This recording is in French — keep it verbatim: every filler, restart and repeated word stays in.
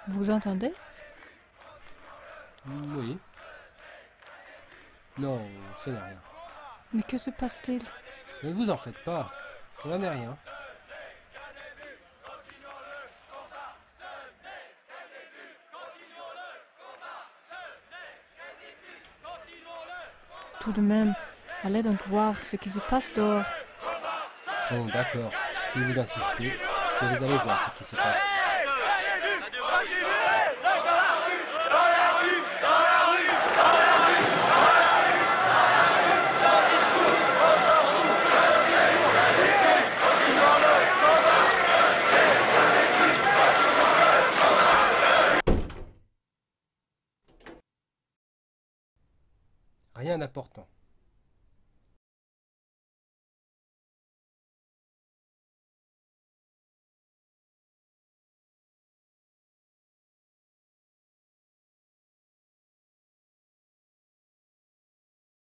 Vous entendez? Oui. Non, ce n'est rien. Mais que se passe-t-il? Ne vous en faites pas, cela n'est rien. Tout de même, allez donc voir ce qui se passe dehors. Bon, d'accord. Si vous insistez, je vais aller voir ce qui se passe. Rien d'important.